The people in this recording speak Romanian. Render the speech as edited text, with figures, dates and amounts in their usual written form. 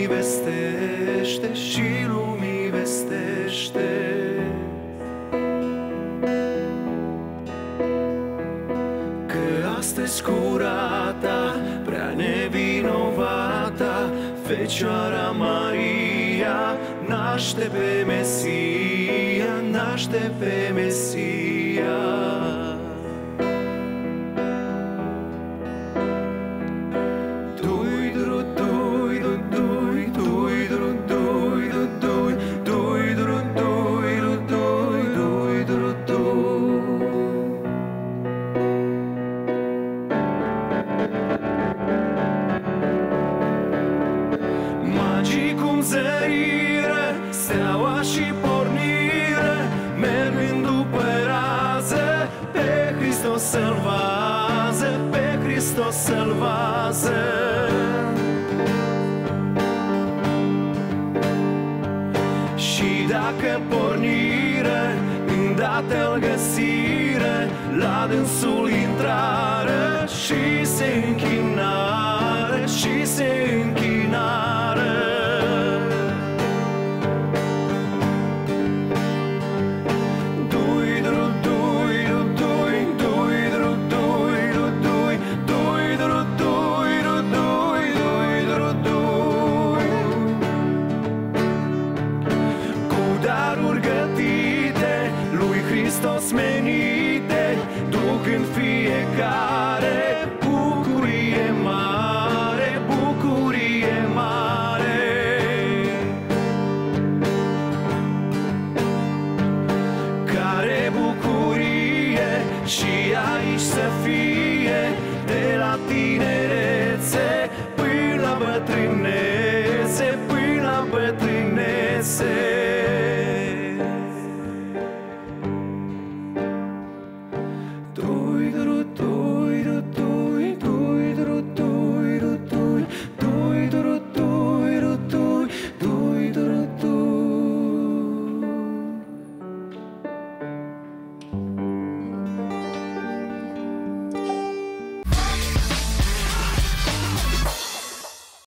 lumii vestește, și lumii vestește. Că astăzi curata, prea nevinovata, Fecioara Maria naște pe Mesia, naște pe Mesia. Magii cum zărire, steaua și pornire, mergând după rază, pe Hristos să-L vază, pe Hristos să-L vază. Și dacă pornire, îndată-L găsire, la dânsul intrare și se închinare, și se închinare.